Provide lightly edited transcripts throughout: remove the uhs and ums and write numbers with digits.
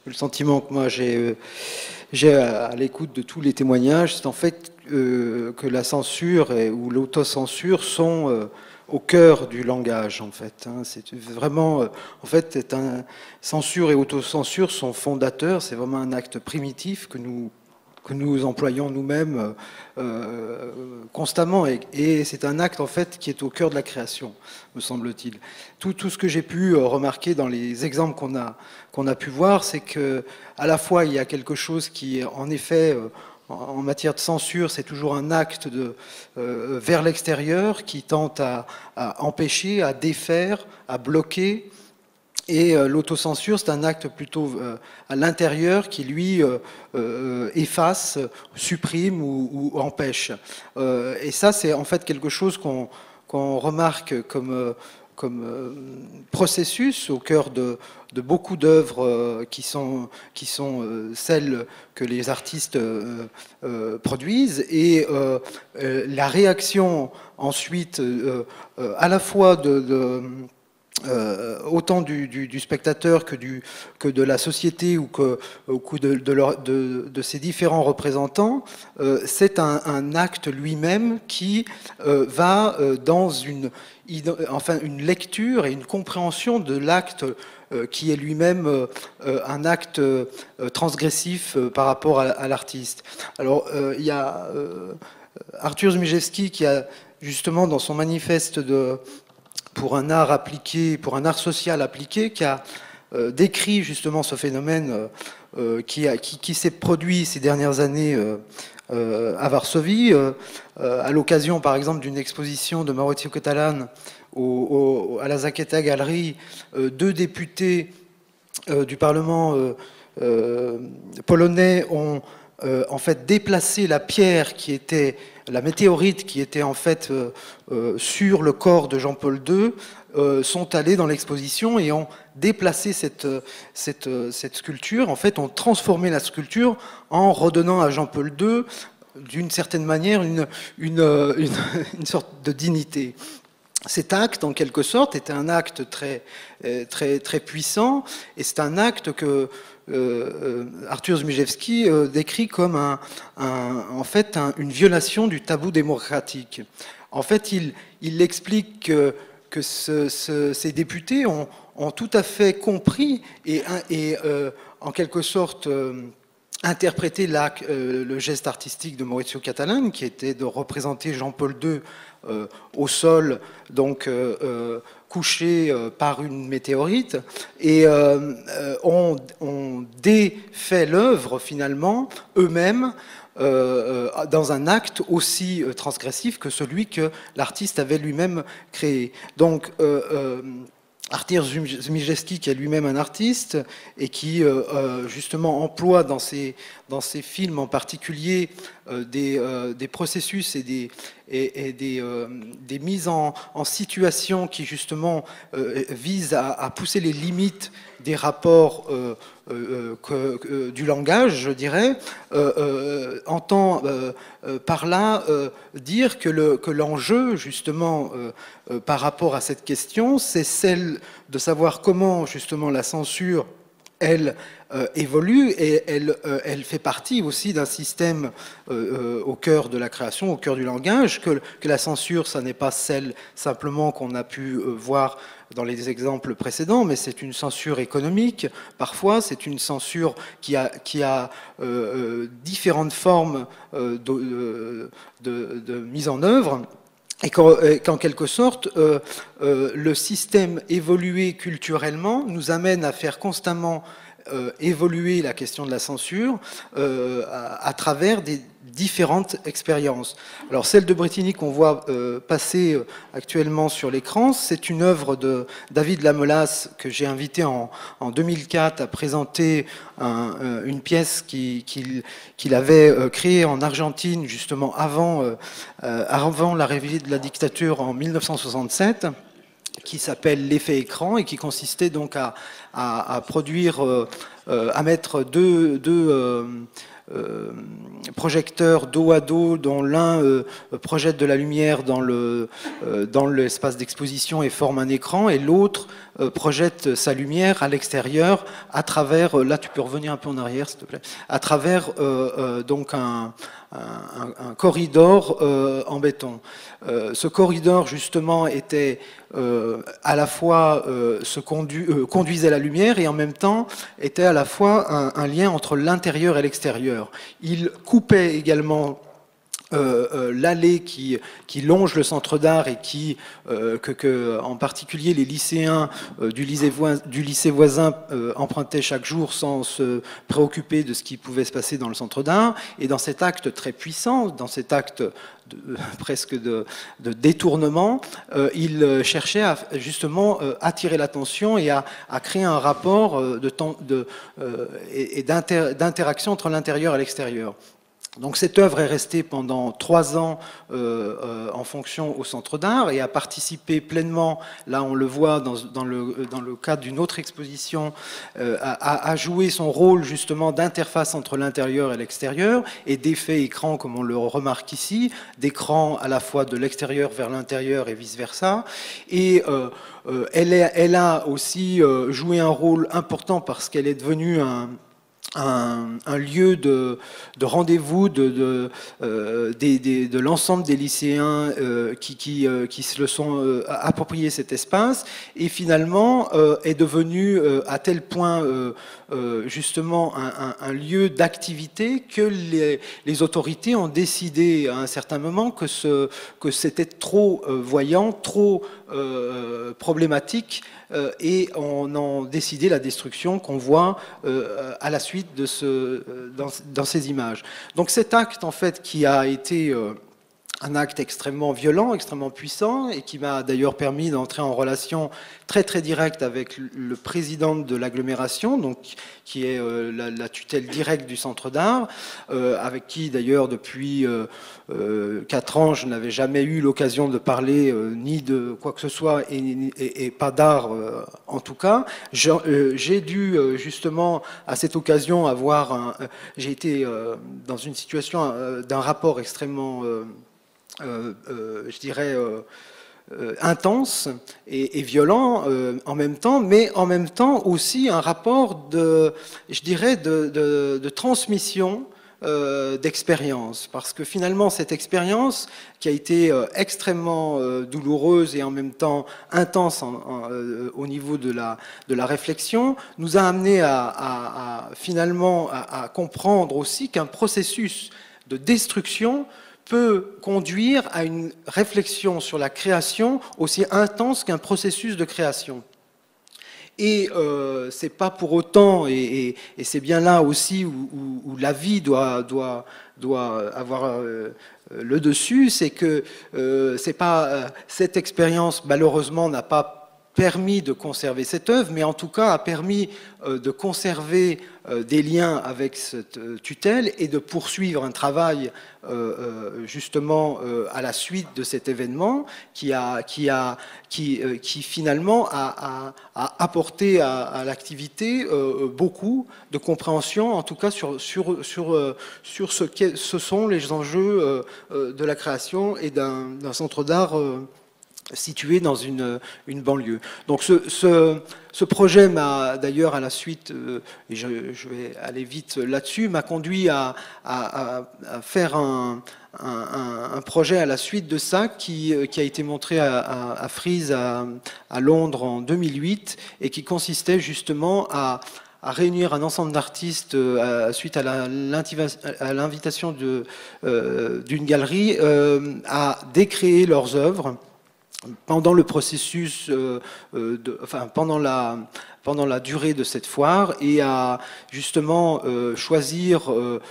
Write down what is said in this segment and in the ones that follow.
Le sentiment que moi j'ai à l'écoute de tous les témoignages, c'est en fait que la censure ou l'autocensure sont au cœur du langage, en fait. Hein. C'est vraiment, en fait, censure et autocensure sont fondateurs. C'est vraiment un acte primitif que nous employons nous-mêmes constamment. Et c'est un acte, en fait, qui est au cœur de la création, me semble-t-il. Tout ce que j'ai pu remarquer dans les exemples qu'on a pu voir, c'est que à la fois, il y a quelque chose qui, en effet, en matière de censure, c'est toujours un acte vers l'extérieur qui tente à empêcher, à défaire, à bloquer. Et l'autocensure, c'est un acte plutôt à l'intérieur qui, lui, efface, supprime ou empêche. Et ça, c'est en fait quelque chose qu'on remarque comme processus au cœur de beaucoup d'œuvres qui sont celles que les artistes produisent. Et la réaction ensuite, à la fois autant du spectateur que de la société ou de ses différents représentants, c'est un acte lui-même qui va dans une lecture et une compréhension de l'acte qui est lui-même un acte transgressif par rapport à l'artiste. Alors, il y a Arthur Zmijewski qui a justement dans son manifeste pour un art appliqué, pour un art social appliqué, qui a décrit justement ce phénomène qui s'est produit ces dernières années à Varsovie, à l'occasion par exemple d'une exposition de Maurizio Catalan à la Zakieta Gallery, deux députés du Parlement polonais ont en fait déplacé la pierre qui était la météorite qui était en fait sur le corps de Jean-Paul II, sont allés dans l'exposition et ont déplacé cette sculpture. En fait, ont transformé la sculpture en redonnant à Jean-Paul II, d'une certaine manière, une sorte de dignité. Cet acte, en quelque sorte, était un acte très puissant, et c'est un acte que Arthur Zmijewski décrit comme en fait une violation du tabou démocratique. En fait, il explique que ces députés ont tout à fait compris et en quelque sorte interprété le geste artistique de Maurizio Catalan, qui était de représenter Jean-Paul II au sol, donc couché par une météorite, et ont défait l'œuvre finalement eux-mêmes dans un acte aussi transgressif que celui que l'artiste avait lui-même créé. Donc Arthur Zmijewski, qui est lui-même un artiste et qui justement emploie dans ses films en particulier des processus et des mises en situation qui justement visent à pousser les limites des rapports du langage, je dirais, entend par là dire que l'enjeu, justement, par rapport à cette question, c'est celle de savoir comment, justement, la censure, elle, évolue et elle fait partie aussi d'un système au cœur de la création, au cœur du langage, que la censure, ça n'est pas celle simplement qu'on a pu voir dans les exemples précédents, mais c'est une censure économique. Parfois, c'est une censure qui a différentes formes de mise en œuvre. Et qu'en quelque sorte, le système évolué culturellement nous amène à faire constamment évoluer la question de la censure à travers des différentes expériences. Alors celle de Bretigny qu'on voit passer actuellement sur l'écran, c'est une œuvre de David Lamelas que j'ai invité en 2004 à présenter une pièce qu'il avait créée en Argentine justement avant l'arrivée de la dictature en 1967, qui s'appelle l'effet écran et qui consistait donc à produire à mettre deux projecteurs dos à dos, dont l'un projette de la lumière dans l'espace d'exposition et forme un écran, et l'autre projette sa lumière à l'extérieur à travers, là tu peux revenir un peu en arrière s'il te plaît, à travers donc un corridor en béton. Ce corridor justement était à la fois conduisait la lumière et en même temps était à la fois un lien entre l'intérieur et l'extérieur. Il coupait également l'allée qui longe le centre d'art et en particulier les lycéens du lycée voisin empruntaient chaque jour sans se préoccuper de ce qui pouvait se passer dans le centre d'art. Et dans cet acte très puissant, dans cet acte presque de détournement, il cherchait à justement attirer l'attention et à créer un rapport d'interaction entre l'intérieur et l'extérieur. Donc cette œuvre est restée pendant 3 ans en fonction au Centre d'Art et a participé pleinement, là on le voit dans le cadre d'une autre exposition, a joué son rôle justement d'interface entre l'intérieur et l'extérieur et d'effet écran comme on le remarque ici, d'écran à la fois de l'extérieur vers l'intérieur et vice-versa. Et elle a aussi joué un rôle important parce qu'elle est devenue un lieu de rendez-vous de l'ensemble des lycéens qui se le sont approprié cet espace et finalement est devenu à tel point justement un lieu d'activité que les autorités ont décidé à un certain moment que c'était trop voyant, trop problématique et on a décidé la destruction qu'on voit à la suite dans ces images. Donc cet acte en fait qui a été un acte extrêmement violent, extrêmement puissant et qui m'a d'ailleurs permis d'entrer en relation très très directe avec le président de l'agglomération, donc qui est la tutelle directe du Centre d'Art, avec qui d'ailleurs depuis 4 ans je n'avais jamais eu l'occasion de parler ni de quoi que ce soit et pas d'art en tout cas. J'ai dû justement à cette occasion j'ai été dans une situation d'un rapport extrêmement je dirais intense et violent en même temps, mais en même temps aussi un rapport je dirais de transmission d'expérience, parce que finalement cette expérience qui a été extrêmement douloureuse et en même temps intense au niveau de la réflexion, nous a amené finalement à comprendre aussi qu'un processus de destruction peut conduire à une réflexion sur la création aussi intense qu'un processus de création. Et c'est pas pour autant, et c'est bien là aussi où la vie doit avoir le dessus, c'est que c'est pas cette expérience malheureusement n'a pas permis de conserver cette œuvre, mais en tout cas a permis de conserver des liens avec cette tutelle et de poursuivre un travail justement à la suite de cet événement qui finalement a apporté à l'activité beaucoup de compréhension, en tout cas sur ce que ce sont les enjeux de la création et d'un centre d'art situé dans une banlieue. Donc ce projet m'a d'ailleurs à la suite, et je vais aller vite là-dessus, m'a conduit à faire un projet à la suite de ça qui a été montré à Frieze à Londres en 2008 et qui consistait justement à réunir un ensemble d'artistes suite à l'invitation d'une galerie à décréer leurs œuvres pendant le processus, pendant la durée de cette foire et à justement choisir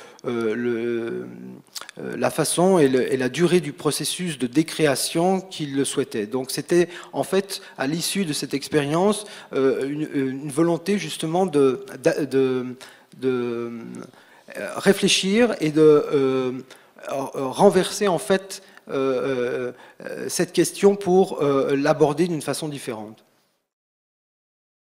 la façon et la durée du processus de décréation qu'ils le souhaitaient. Donc c'était en fait à l'issue de cette expérience une volonté justement de réfléchir et de renverser en fait cette question pour l'aborder d'une façon différente.